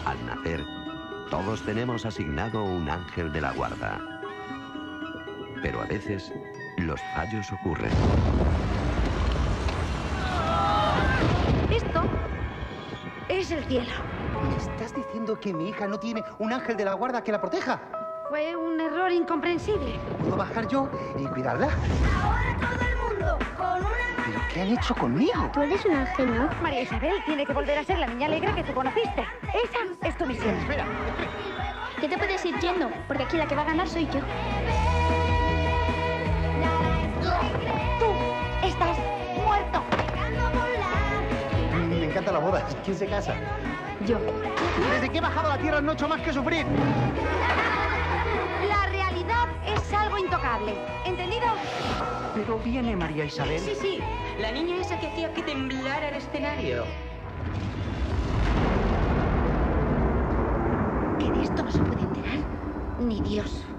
Al nacer, todos tenemos asignado un ángel de la guarda. Pero a veces, los fallos ocurren. Esto es el cielo. ¿Me estás diciendo que mi hija no tiene un ángel de la guarda que la proteja? Fue un error incomprensible. ¿Puedo bajar yo y cuidarla? Ahora todo el mundo con una... ¿Pero qué han hecho conmigo? Tú eres un ángel, ¿no? María Isabel tiene que volver a ser la niña alegre que tú conociste. Esa es tu misión. Espera. Que te puedes ir yendo, porque aquí la que va a ganar soy yo. Tú estás muerto. Me encantan las bodas. ¿Quién se casa? Yo. Desde que he bajado a la tierra no he hecho más que sufrir. La realidad es algo intocable. ¿Entendido? Pero viene María Isabel. Sí, sí, la niña esa que hacía que temblara el escenario. Que de esto no se puede enterar ni Dios.